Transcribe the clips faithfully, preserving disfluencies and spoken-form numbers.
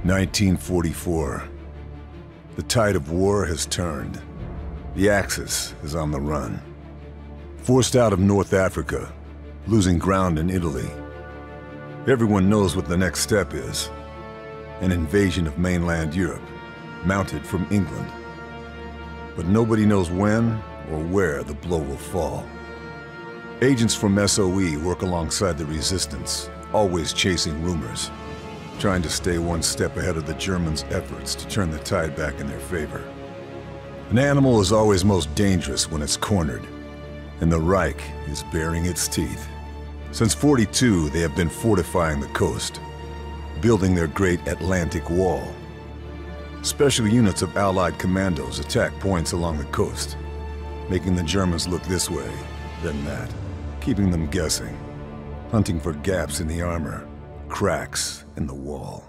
nineteen forty-four. The tide of war has turned. The Axis is on the run. Forced out of North Africa, losing ground in Italy. Everyone knows what the next step is. An invasion of mainland Europe, mounted from England. But nobody knows when or where the blow will fall. Agents from S O E work alongside the resistance, always chasing rumors, trying to stay one step ahead of the Germans' efforts to turn the tide back in their favor. An animal is always most dangerous when it's cornered, and the Reich is baring its teeth. Since forty-two, they have been fortifying the coast, building their great Atlantic Wall. Special units of Allied commandos attack points along the coast, making the Germans look this way, then that, keeping them guessing, hunting for gaps in the armor, cracks in the wall.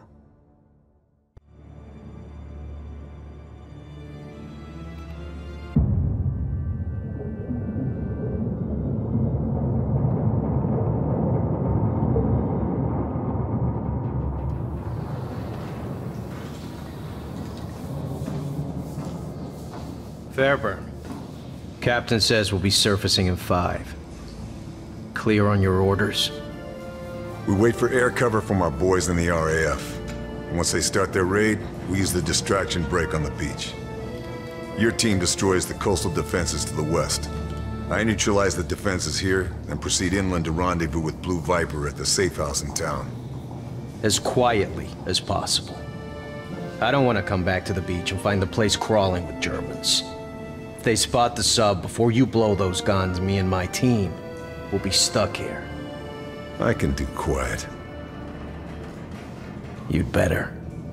Fairburn. Captain says we'll be surfacing in five. Clear on your orders? We wait for air cover from our boys in the R A F. And once they start their raid, we use the distraction break on the beach. Your team destroys the coastal defenses to the west. I neutralize the defenses here, then proceed inland to rendezvous with Blue Viper at the safe house in town. As quietly as possible. I don't want to come back to the beach and find the place crawling with Germans. If they spot the sub before you blow those guns, me and my team will be stuck here. I can do quiet. You'd better.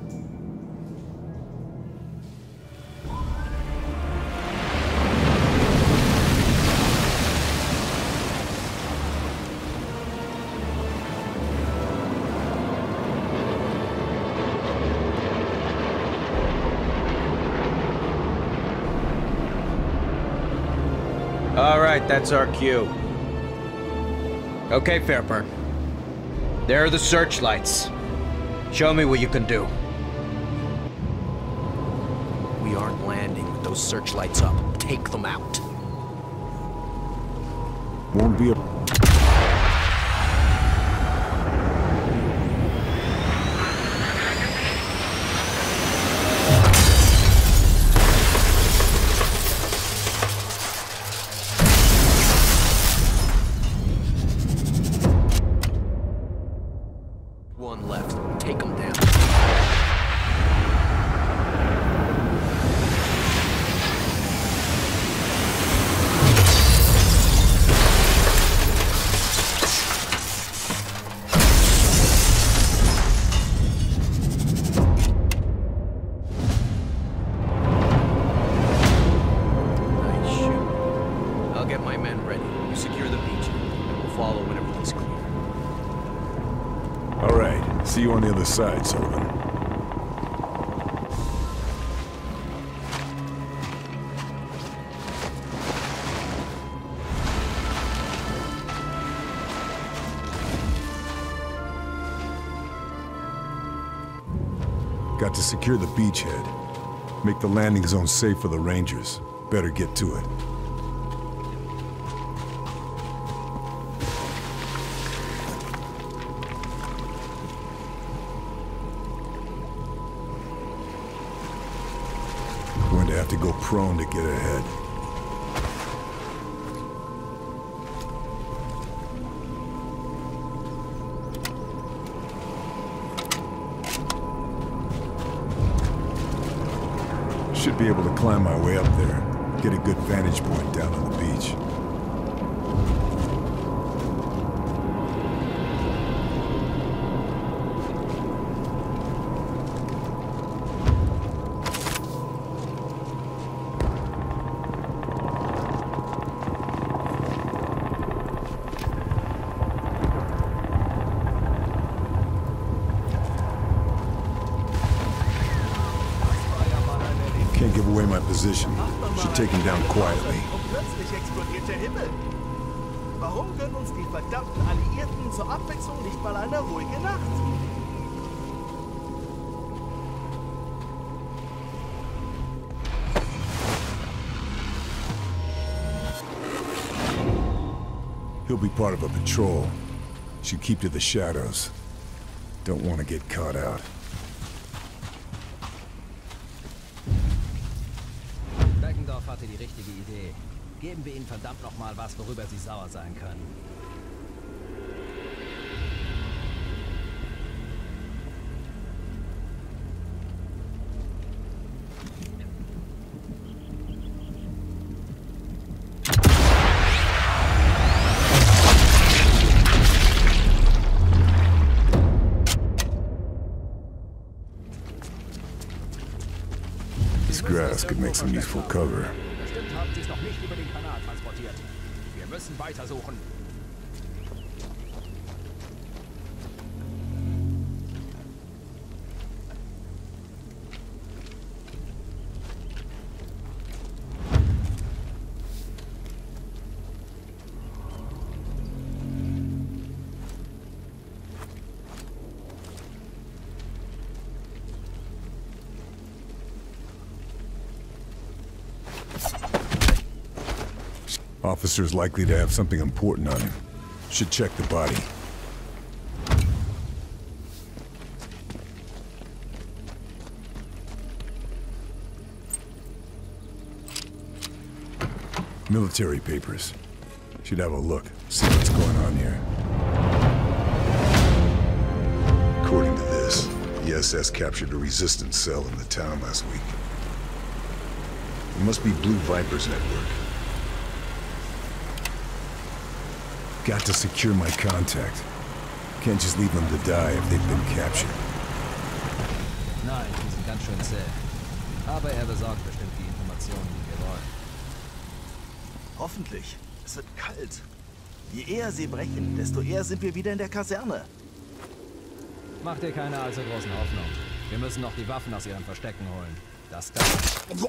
All right, that's our cue. Okay, Fairburn. There are the searchlights. Show me what you can do. We aren't landing with those searchlights up. Take them out. Won't be a... One left. Take them down. Nice shoot. I'll get my men ready. You secure the beach, and we'll follow when everything's clear. All right. See you on the other side, Sullivan. Got to secure the beachhead. Make the landing zone safe for the Rangers. Better get to it. Going to have to go prone to get ahead. Should be able to climb my way up there. Get a good vantage point down on the beach. Can't give away my position. Should take him down quietly. Plötzlich explodiert der Himmel. Warum gönnen uns die verdammten Alliierten zur Abwechslung nicht mal eine ruhige Nacht? He'll be part of a patrol. Should keep to the shadows. Don't want to get caught out. Beckendorf hatte die richtige Idee. Geben wir ihnen verdammt noch mal was, worüber sie sauer sein können. This grass could make some useful cover. Bestimmt haben sie es noch nicht über den Kanal transportiert. Wir müssen weitersuchen. Officer's likely to have something important on him. Should check the body. Military papers. Should have a look, see what's going on here. According to this, the S S captured a resistance cell in the town last week. It must be Blue Viper's network. Got to secure my contact. Can't just leave them to die if they've been captured. Nein, die sind ganz schön zäh. Aber er besorgt bestimmt die Informationen, die wir wollen. Hoffentlich. Es wird kalt. Je eher sie brechen, desto eher sind wir wieder in der Kaserne. Mach dir keine allzu großen Hoffnung. Wir müssen noch die Waffen aus ihren Verstecken holen. Das dauert.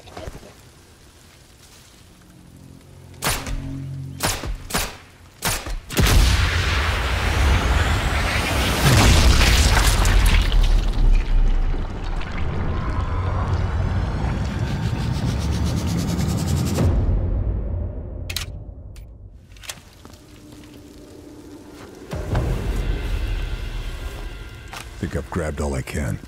Think I've grabbed all I can.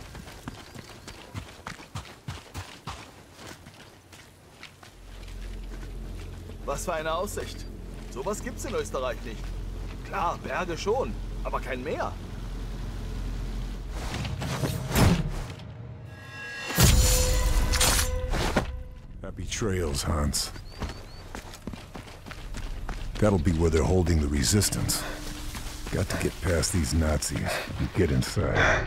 Was für eine Aussicht. Sowas gibt's in Österreich nicht. Klar, Berge schon, aber kein Meer. Happy trails, Hans. That'll be where they're holding the resistance. Got to get past these Nazis and get inside.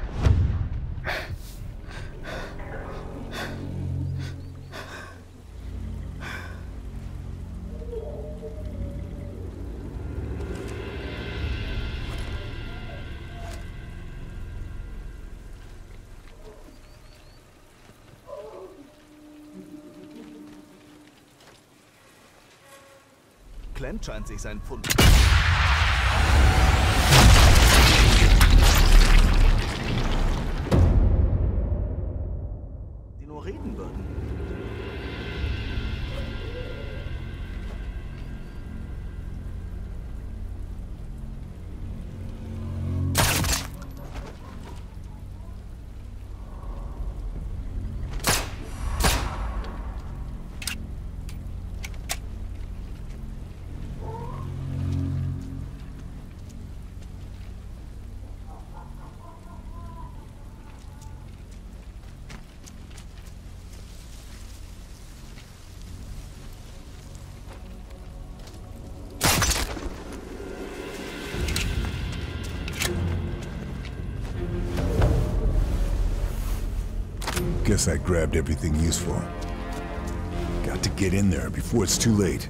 Clem scheint sich sein Pfund. Die nur reden würden. Guess I grabbed everything useful. Got to get in there before it's too late.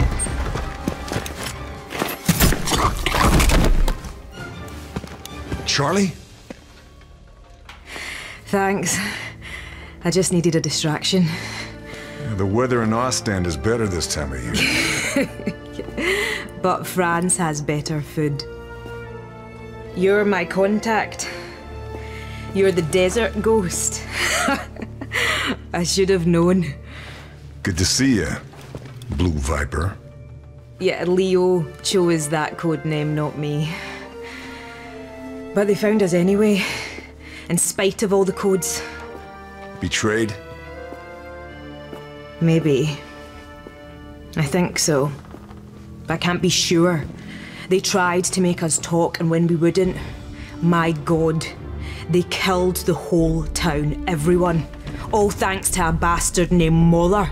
Charlie? Thanks. I just needed a distraction. Yeah, the weather in Ostend is better this time of year. But France has better food. You're my contact. You're the desert ghost. I should have known. Good to see you, Blue Viper. Yeah, Leo chose that code name, not me. But they found us anyway, in spite of all the codes. Betrayed? Maybe. I think so. But I can't be sure. They tried to make us talk, and when we wouldn't, my God, they killed the whole town, everyone. All thanks to a bastard named Moller.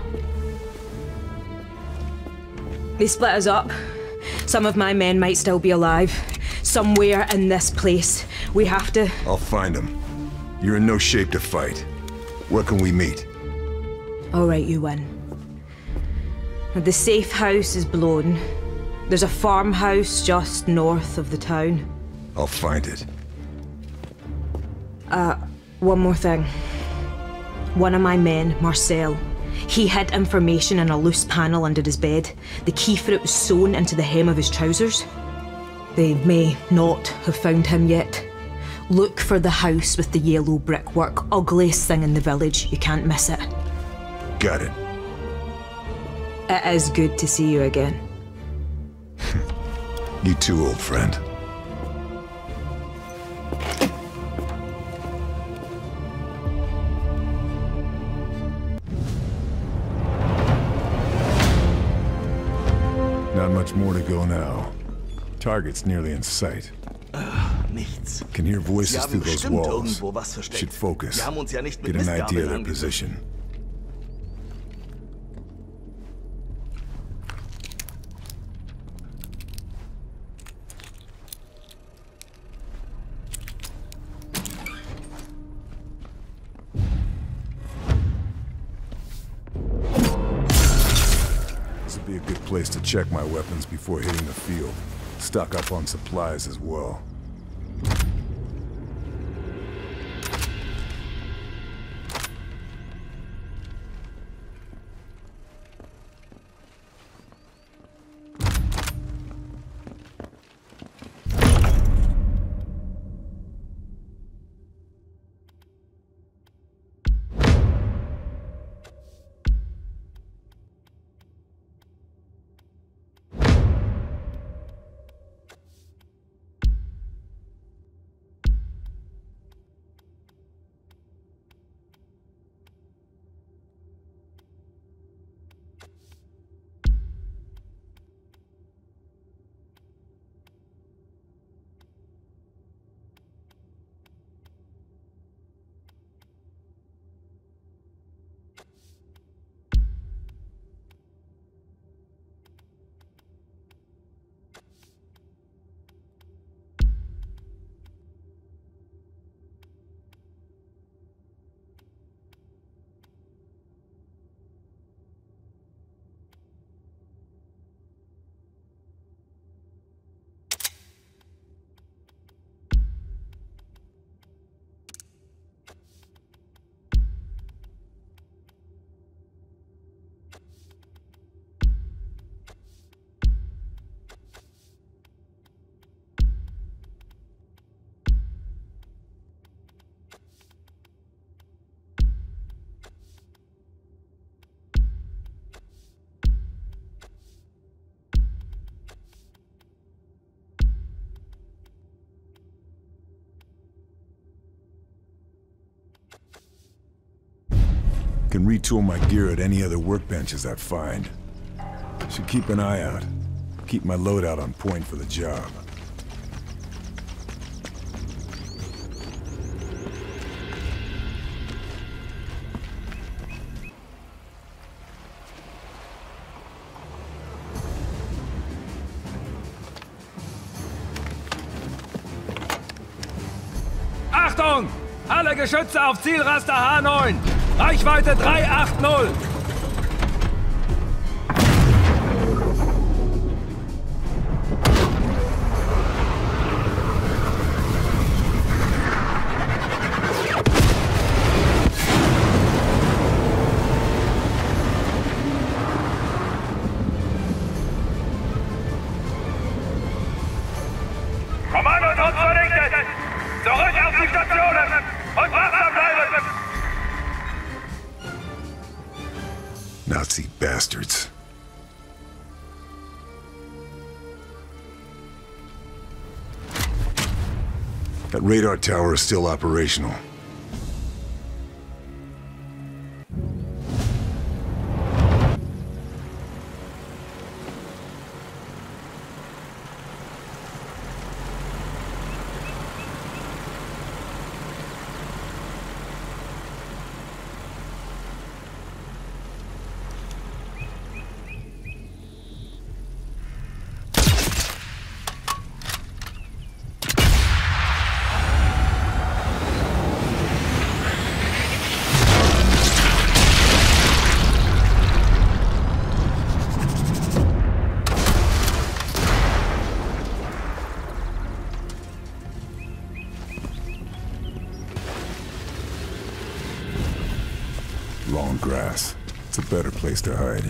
They split us up. Some of my men might still be alive. Somewhere in this place. We have to... I'll find them. You're in no shape to fight. Where can we meet? All right, you win. The safe house is blown. There's a farmhouse just north of the town. I'll find it. Uh, one more thing. One of my men, Marcel, he hid information in a loose panel under his bed. The key for it was sewn into the hem of his trousers. They may not have found him yet. Look for the house with the yellow brickwork. Ugliest thing in the village. You can't miss it. Got it. It is good to see you again. You too, old friend. Not much more to go now. Target's nearly in sight. Nichts. Can hear voices Sie haben through those bestimmt walls. irgendwo was versteckt. Should focus. Wir haben uns ja nicht mit Get an idea of Mistgabeln their angelegt. position. This would be a good place to check my weapons before hitting the field. Stock up on supplies as well. Can retool my gear at any other workbenches I find. Should keep an eye out. Keep my loadout on point for the job. Achtung! Alle Geschütze auf Zielraster H neun! Reichweite drei acht null! Kommando vernichtet! Zurück auf die Stationen! Und wachsam bleiben! Nazi bastards. That radar tower is still operational. Long grass. It's a better place to hide.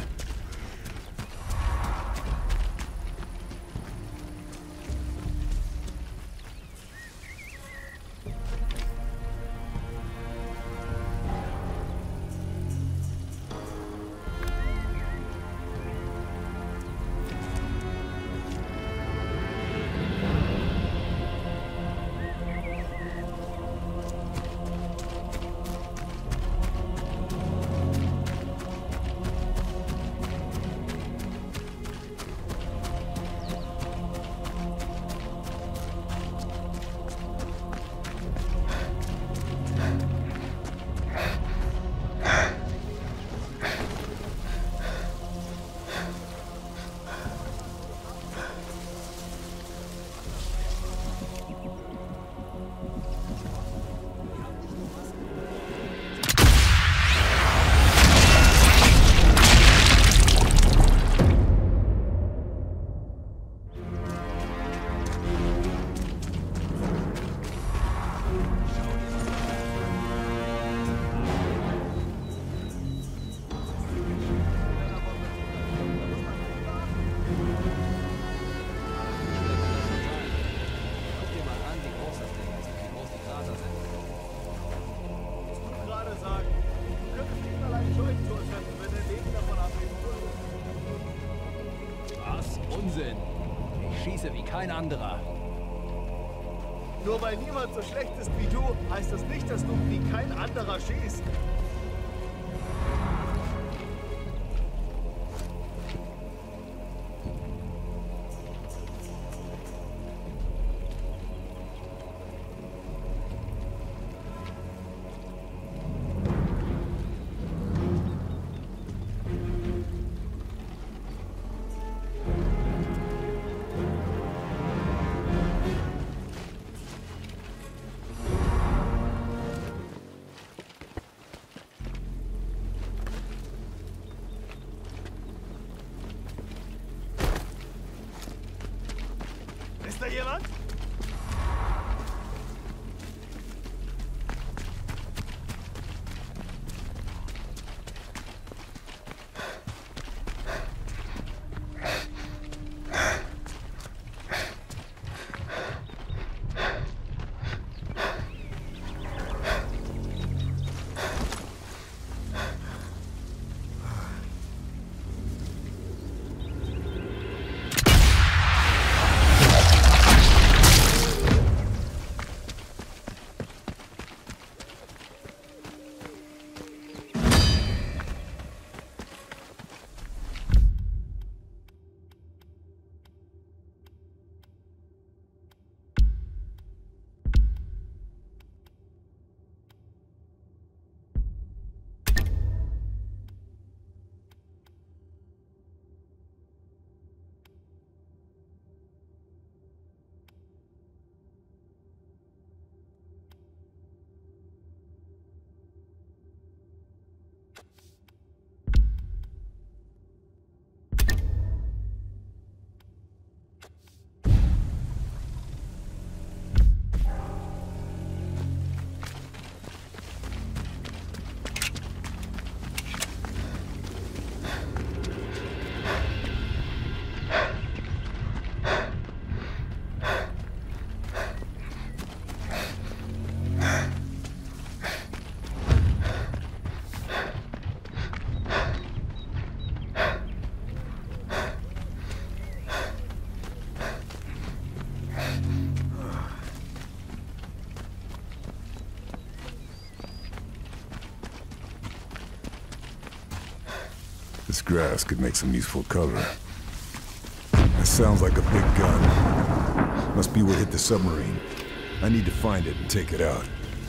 Ich schieße wie kein anderer. Nur weil niemand so schlecht ist wie du, heißt das nicht, dass du wie kein anderer schießt. This grass could make some useful cover. That sounds like a big gun. Must be what hit the submarine. I need to find it and take it out.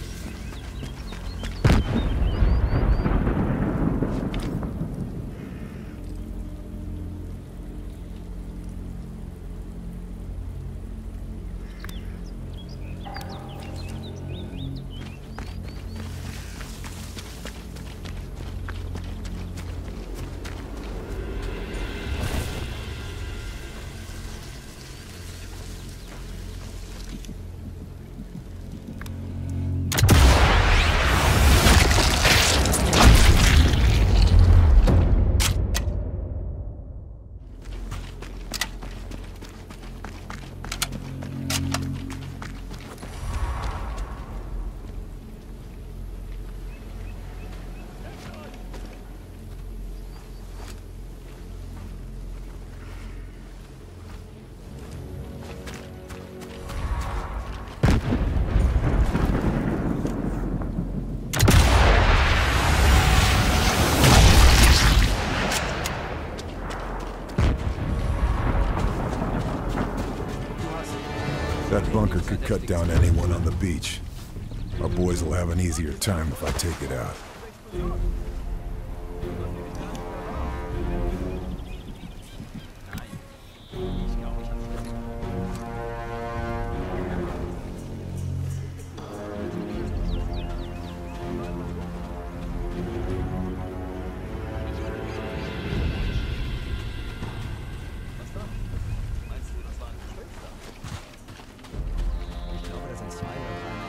That bunker could cut down anyone on the beach. Our boys will have an easier time if I take it out.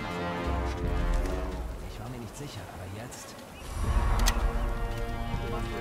Sicher, aber jetzt...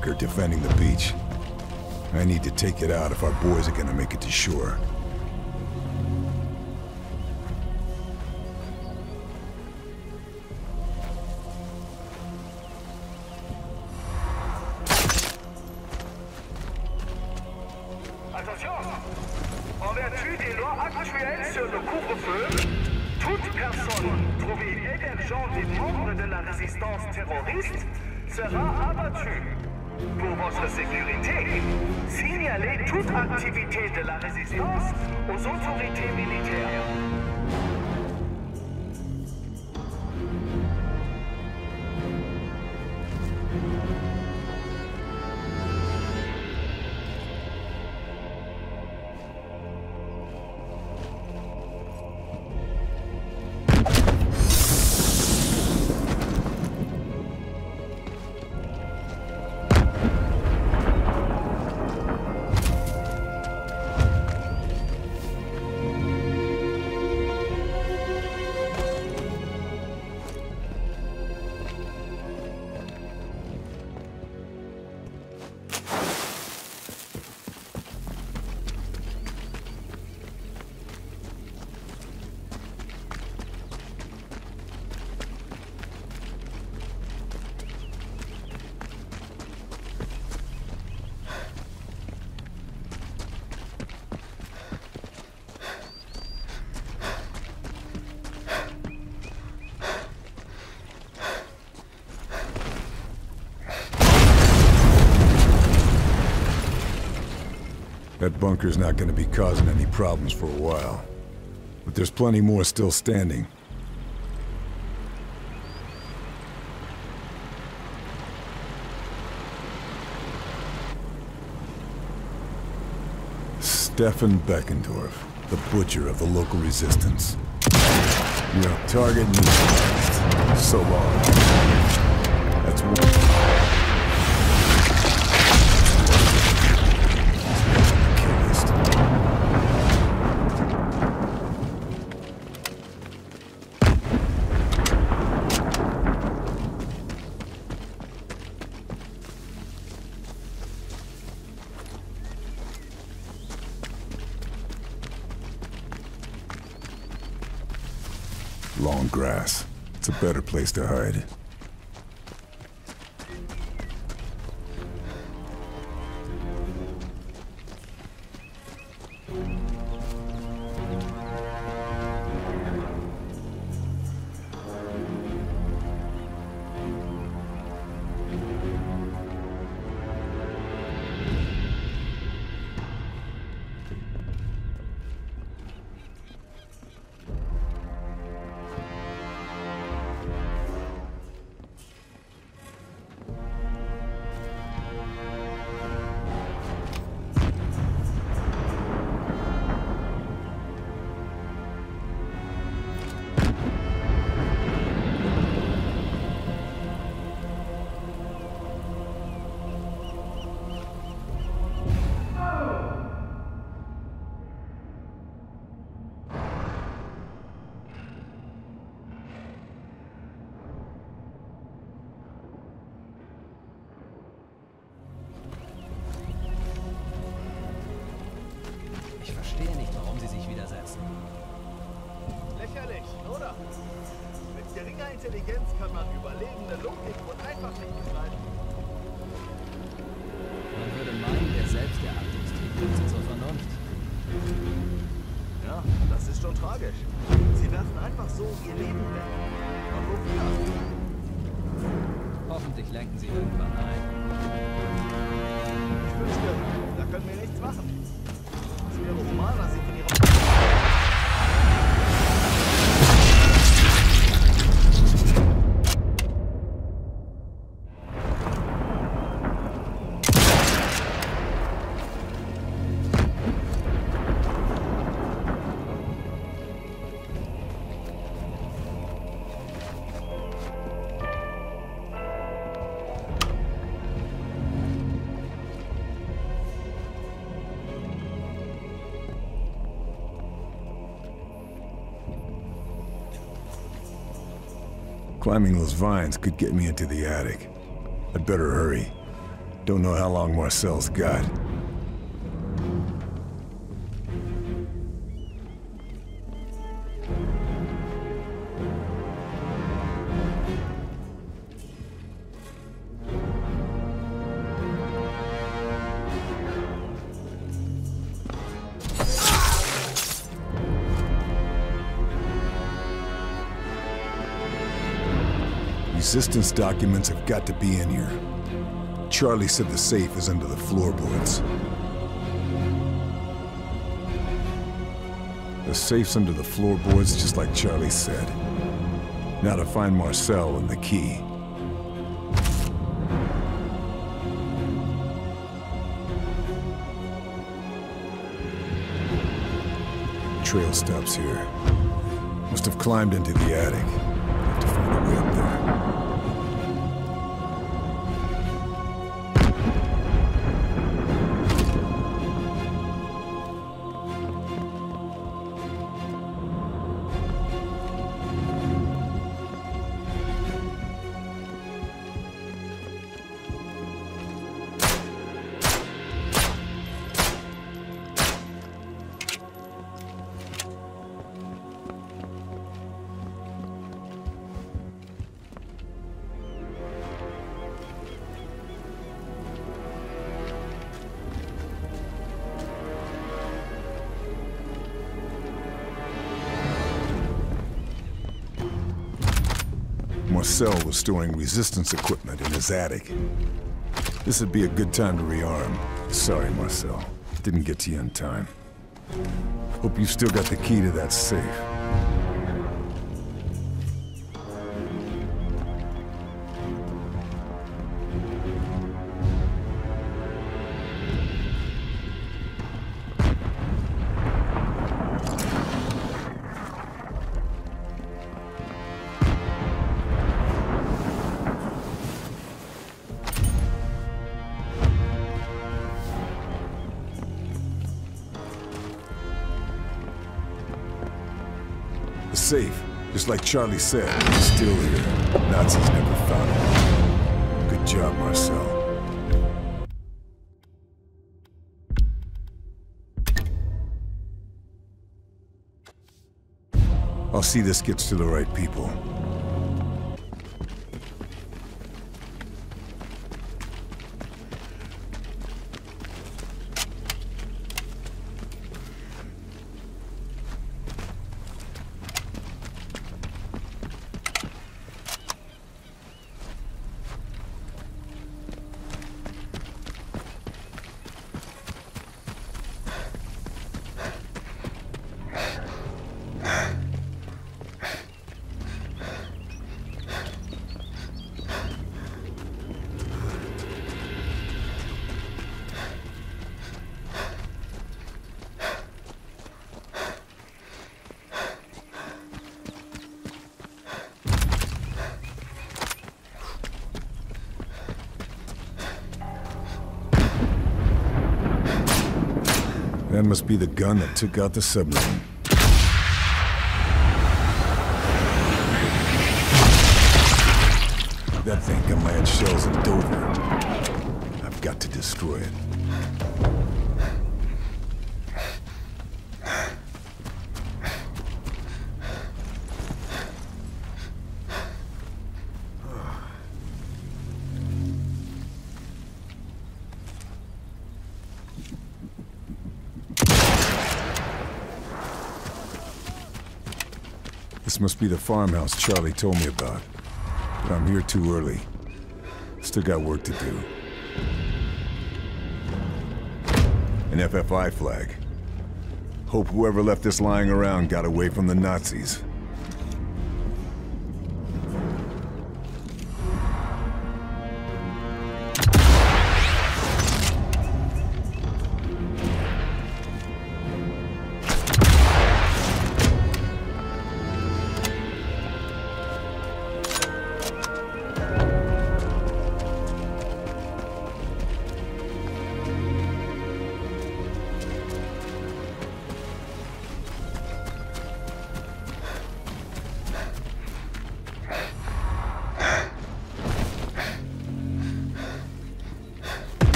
bunker defending the beach. I need to take it out if our boys are gonna make it to shore. Attention! En vertu des lois actuelles sur le couvre-feu, toute personne trouvée hébergeant des membres de la résistance terroriste sera abattue. Pour votre sécurité, signalez toute activité de la résistance aux autorités militaires. That bunker's not gonna be causing any problems for a while. But there's plenty more still standing. Stefan Beckendorf, the butcher of the local resistance. Your target neutralized. So long. That's one. Long grass. It's a better place to hide. Ich verstehe nicht, warum Sie sich widersetzen. Lächerlich, oder? Mit geringer Intelligenz kann man überlegene Logik und einfach nicht begreifen. Man würde meinen, der selbst der Abstiegstrieb bringt Sie zur Vernunft. Ja, das ist schon tragisch. Sie werfen einfach so ihr Leben weg. Und wofür? Hoffentlich lenken Sie irgendwann ein. Ich wünschte, da können wir nichts machen. Es wäre humaner, sie von ihrem... Climbing those vines could get me into the attic. I'd better hurry. Don't know how long Marcel's got. Resistance documents have got to be in here. Charlie said the safe is under the floorboards. The safe's under the floorboards, just like Charlie said. Now to find Marcel and the key. Trail stops here. Must have climbed into the attic. Have to find a way up there. Marcel was storing resistance equipment in his attic. This would be a good time to rearm. Sorry, Marcel. Didn't get to you in time. Hope you still got the key to that safe. The safe, just like Charlie said, is still here. Nazis never found it. Good job, Marcel. I'll see this gets to the right people. That must be the gun that took out the submarine. That thing got my head shells in Dover. I've got to destroy it. This must be the farmhouse Charlie told me about. But I'm here too early. Still got work to do. An F F I flag. Hope whoever left this lying around got away from the Nazis.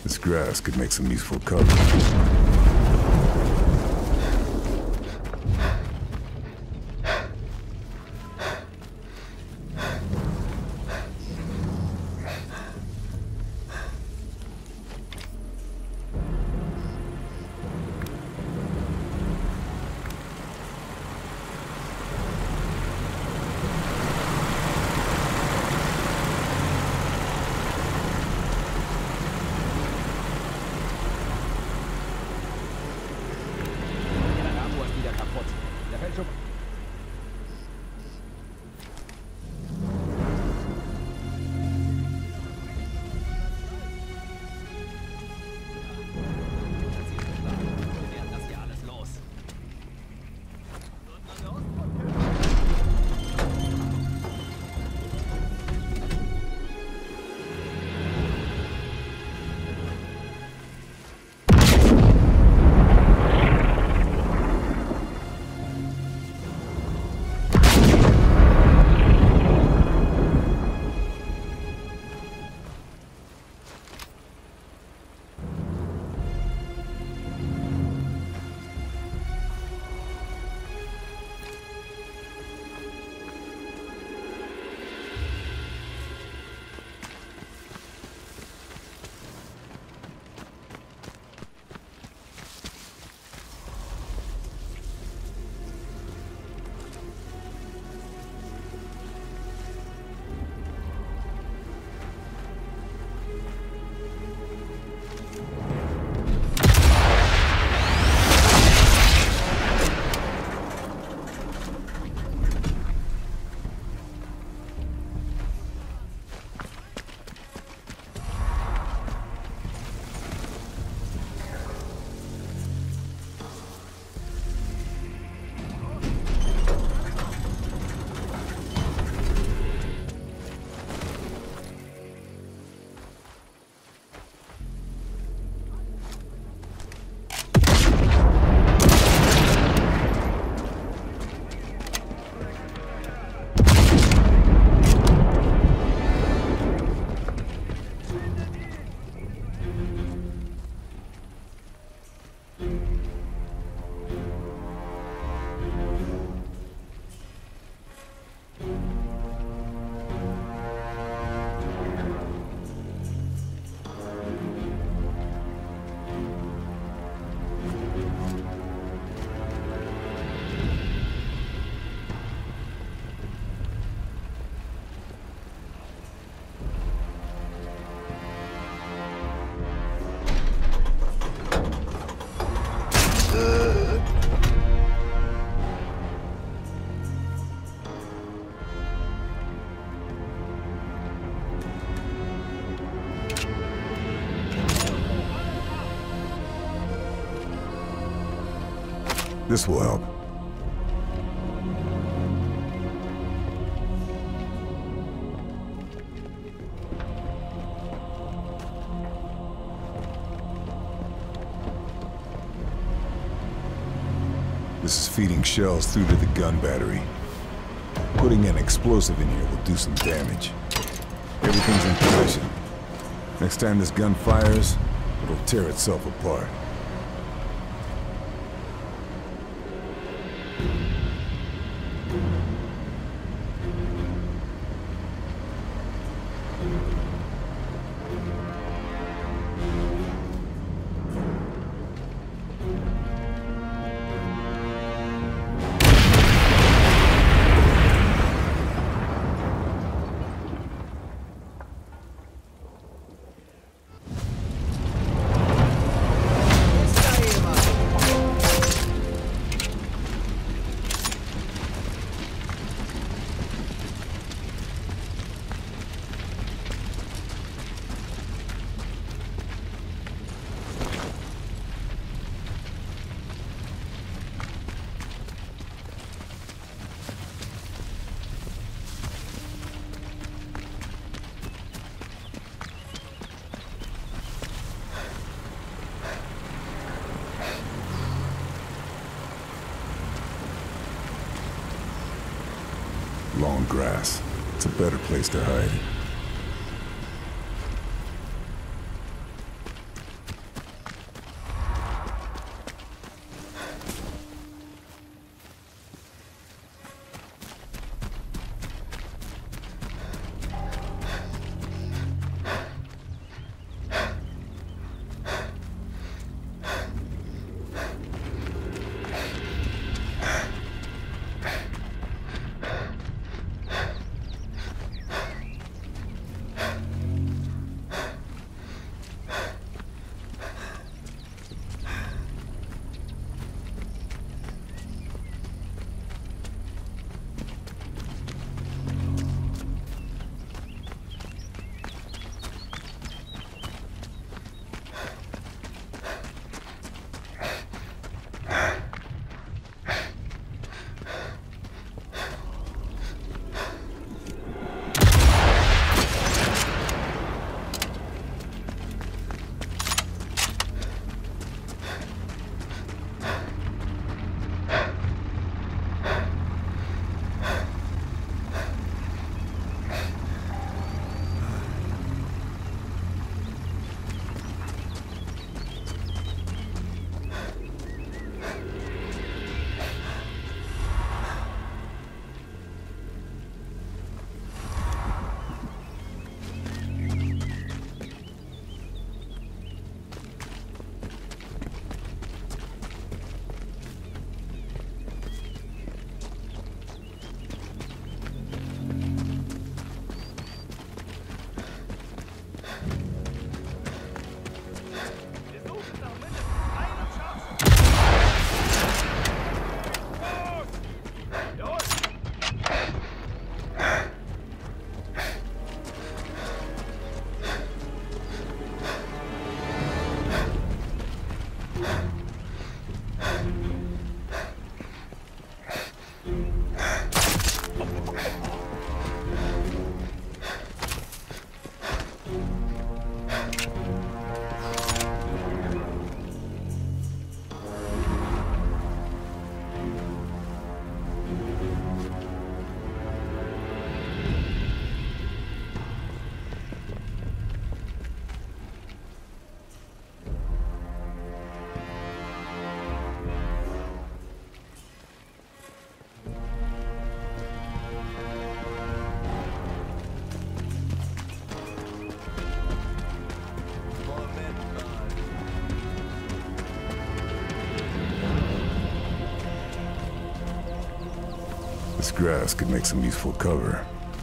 This grass could make some useful cover. This will help. This is feeding shells through to the gun battery. Putting an explosive in here will do some damage. Everything's in position. Next time this gun fires, it'll tear itself apart. Long grass. It's a better place to hide. grass could make some useful cover.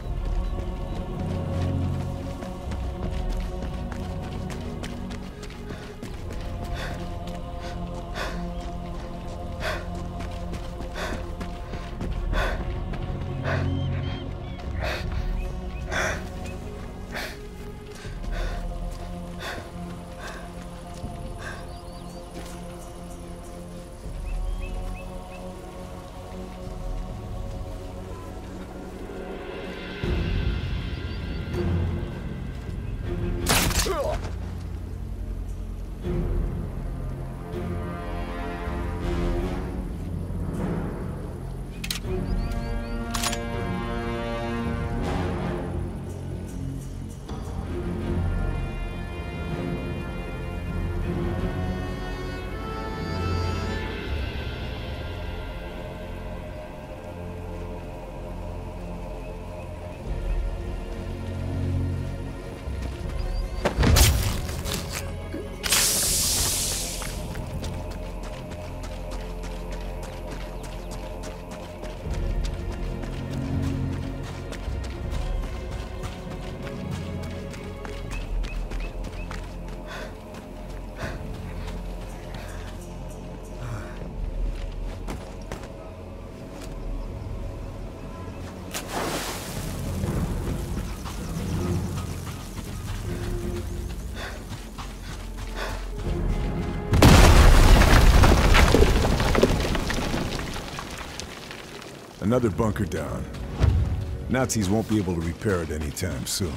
Another bunker down. Nazis won't be able to repair it anytime soon.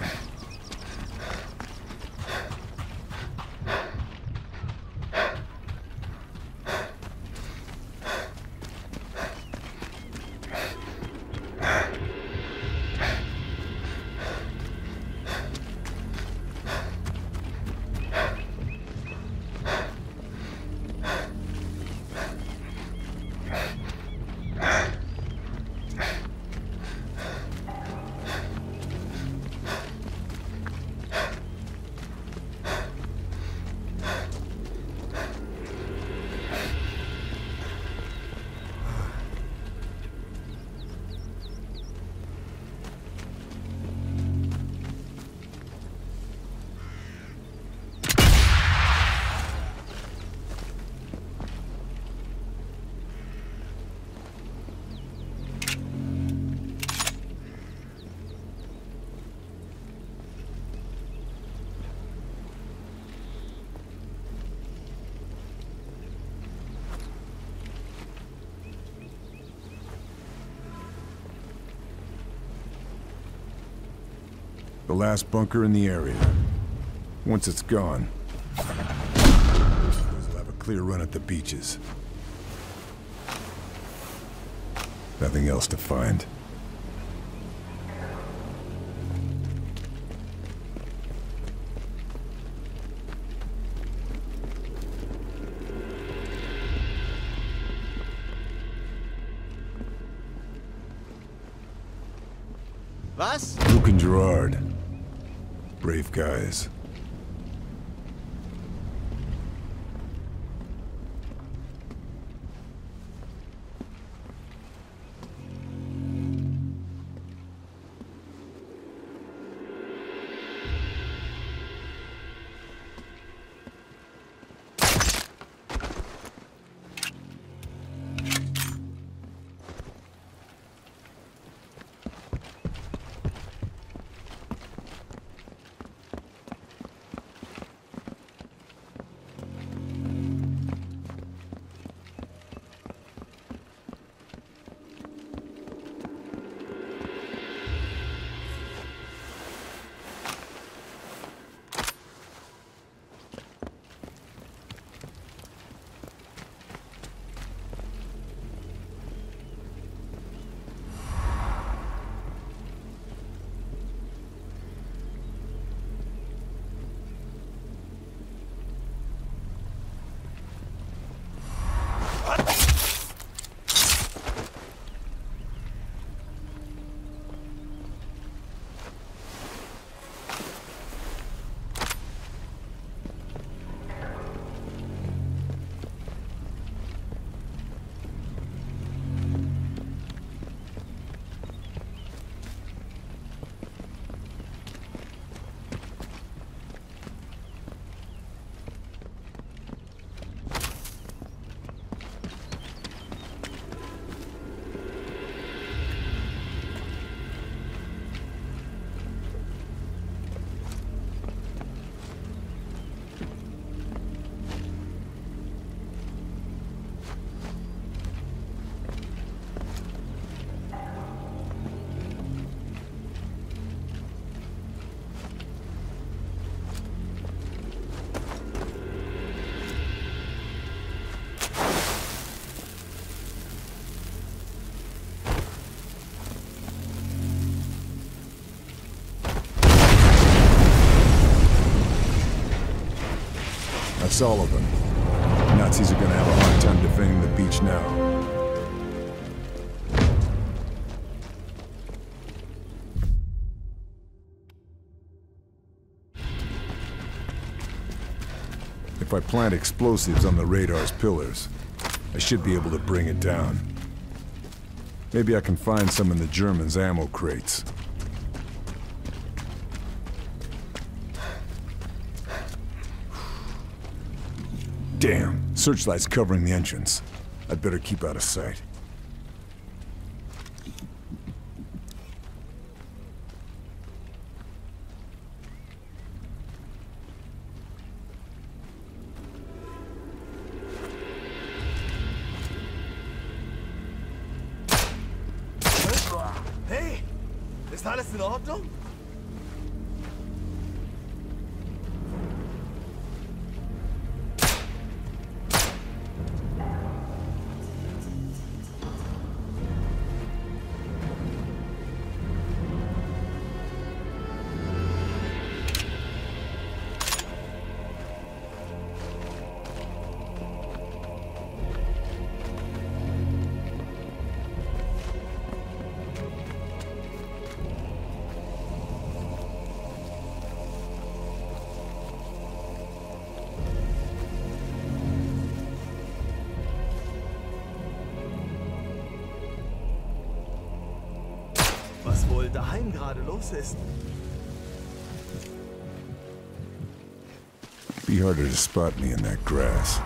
The last bunker in the area. Once it's gone, we'll have a clear run at the beaches. Nothing else to find. Was? Luke and Gerard. Brave guys. That's all of them. Nazis are gonna have a hard time defending the beach now. If I plant explosives on the radar's pillars, I should be able to bring it down. Maybe I can find some in the Germans' ammo crates. Damn, searchlight's covering the entrance. I'd better keep out of sight. Hey, ist alles in Ordnung? Was wohl daheim gerade los ist? Be harder to spot me in that grass.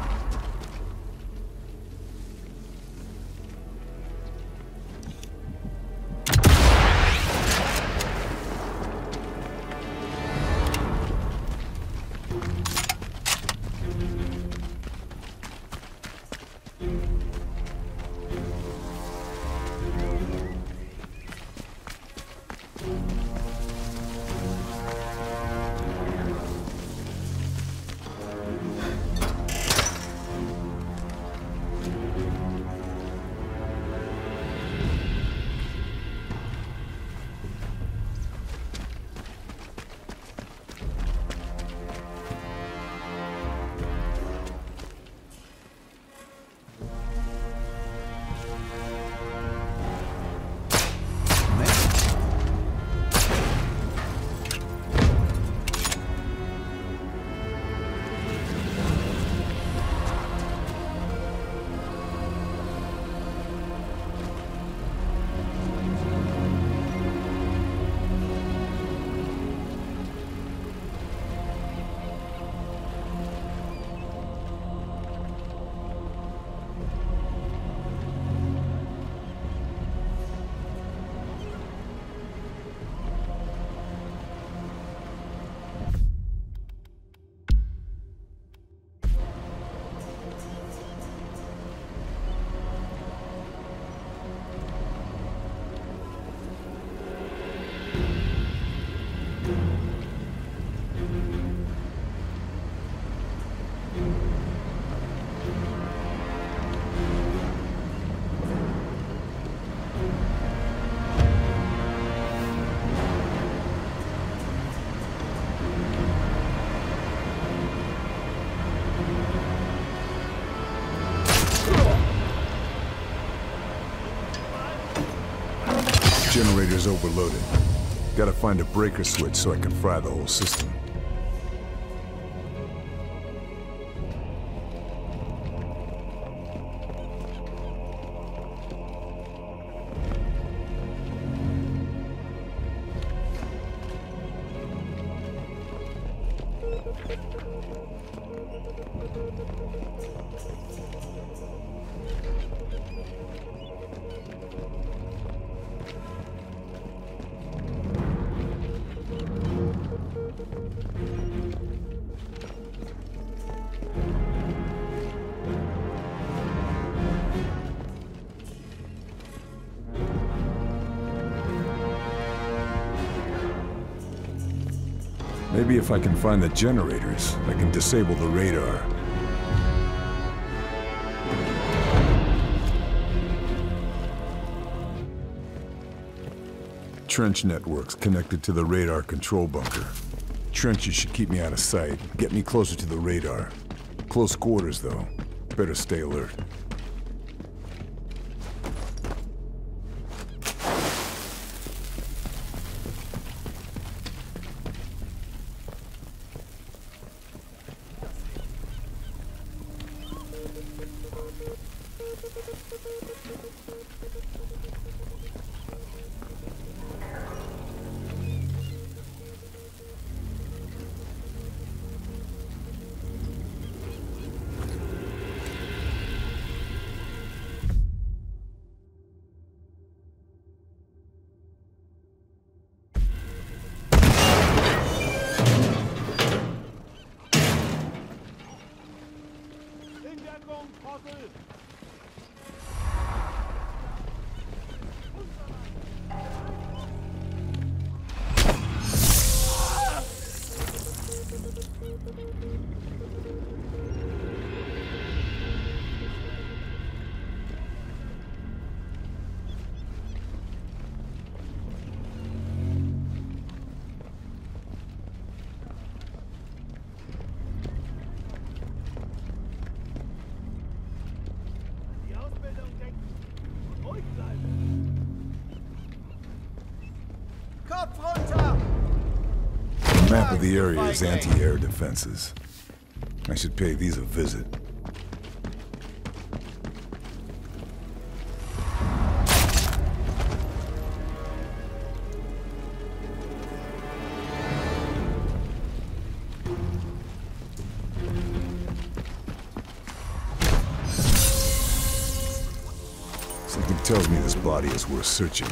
Generator's overloaded. Gotta find a breaker switch so I can fry the whole system. Maybe if I can find the generators, I can disable the radar. Trench networks connected to the radar control bunker. Trenches should keep me out of sight, get me closer to the radar. Close quarters, though. Better stay alert. The map of the area is anti-air defenses. I should pay these a visit. Something tells me this body is worth searching.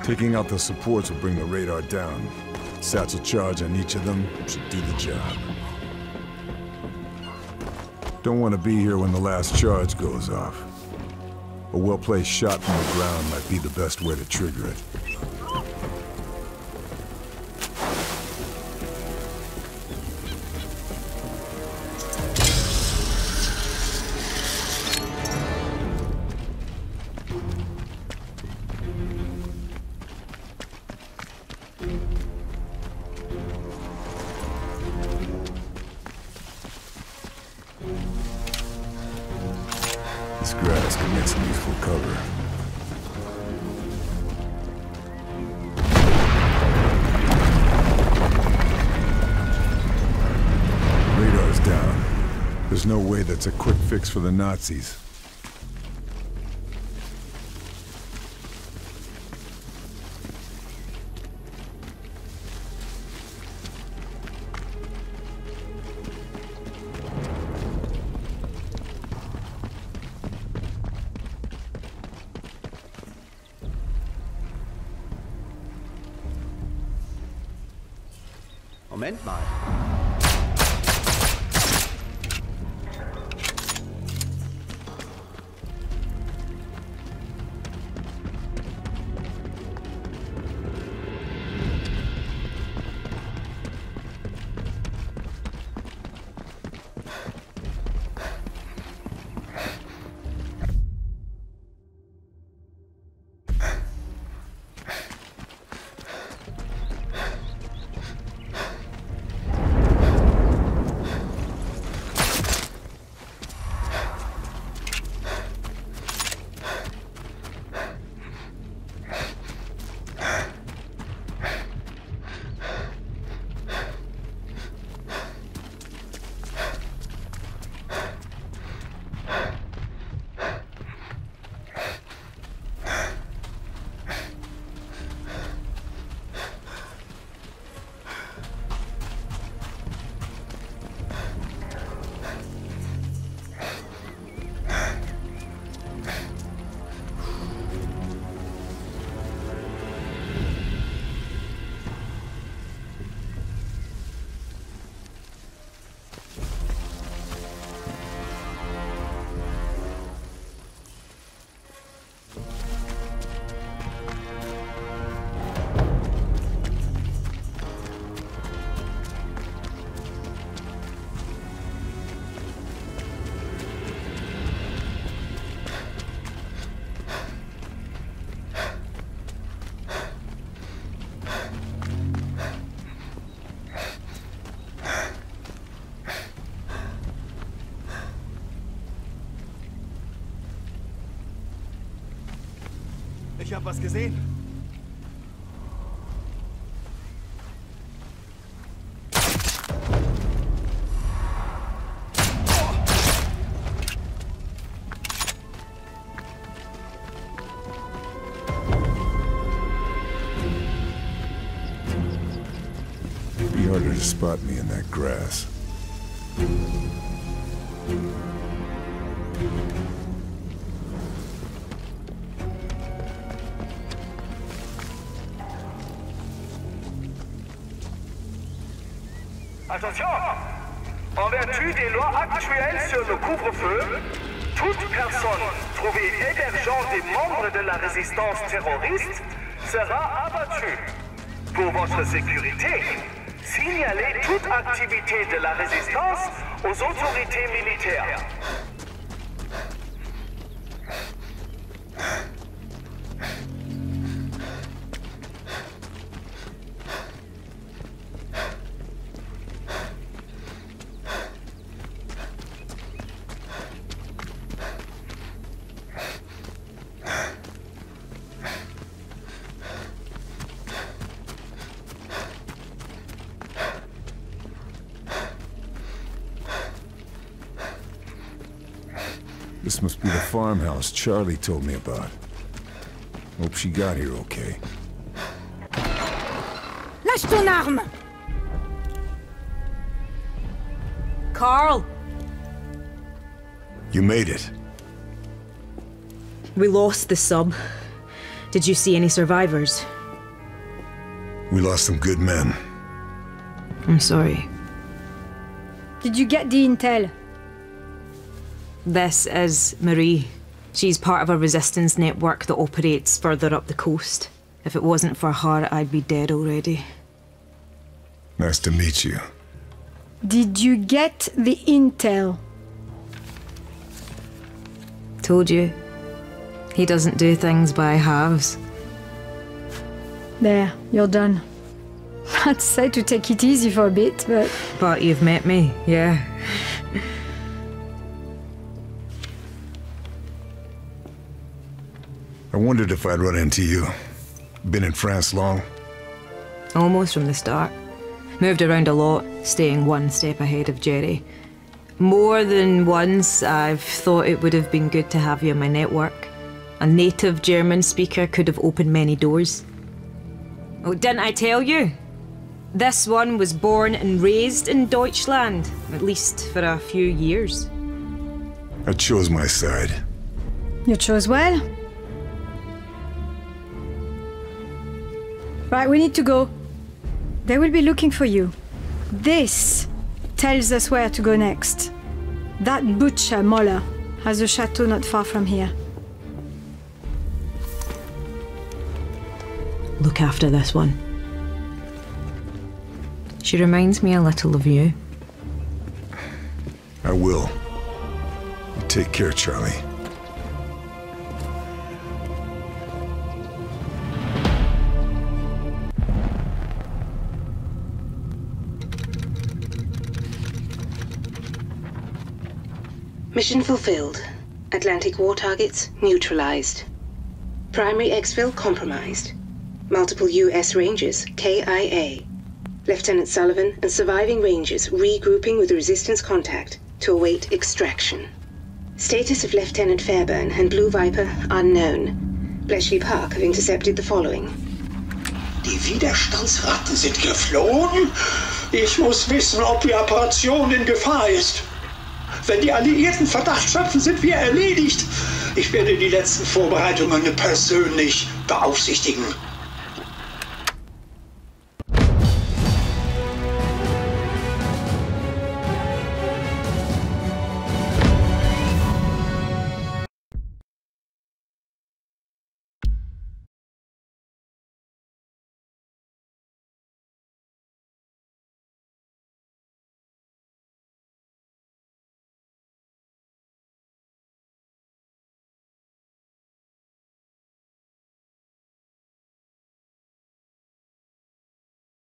Taking out the supports will bring the radar down. Satchel charge on each of them should do the job. Don't want to be here when the last charge goes off. A well-placed shot from the ground might be the best way to trigger it. This grass can make some useful cover. Radar's down. There's no way that's a quick fix for the Nazis. Moment mal. Ich hab was gesehen. It'd be harder to spot me in that grass. Attention! En vertu des lois actuelles sur le couvre-feu, toute personne trouvée hébergeant des membres de la résistance terroriste sera abattue. Pour votre sécurité, signalez toute activité de la résistance aux autorités militaires. This must be the farmhouse Charlie told me about. Hope she got here okay. Lâche ton arme! Carl! You made it. We lost the sub. Did you see any survivors? We lost some good men. I'm sorry. Did you get the intel? This is Marie. She's part of a resistance network that operates further up the coast. If it wasn't for her, I'd be dead already. Nice to meet you. Did you get the intel? Told you. He doesn't do things by halves. There, you're done. I'd say to take it easy for a bit, but... But you've met me, yeah. I wondered if I'd run into you. Been in France long? Almost from the start. Moved around a lot, staying one step ahead of Jerry. More than once, I've thought it would have been good to have you in my network. A native German speaker could have opened many doors. Oh, didn't I tell you? This one was born and raised in Deutschland, at least for a few years. I chose my side. You chose well. Right, we need to go. They will be looking for you. This tells us where to go next. That butcher, Moller, has a chateau not far from here. Look after this one. She reminds me a little of you. I will. You take care, Charlie. Mission fulfilled. Atlantic war targets neutralized. Primary exfil compromised. Multiple U S Rangers K I A. Lieutenant Sullivan and surviving Rangers regrouping with resistance contact to await extraction. Status of Lieutenant Fairburn and Blue Viper unknown. Bletchley Park have intercepted the following. Die Widerstandsratten sind geflohen? Ich muss wissen, ob die Operation in Gefahr ist. Wenn die Alliierten Verdacht schöpfen, sind wir erledigt. Ich werde die letzten Vorbereitungen persönlich beaufsichtigen.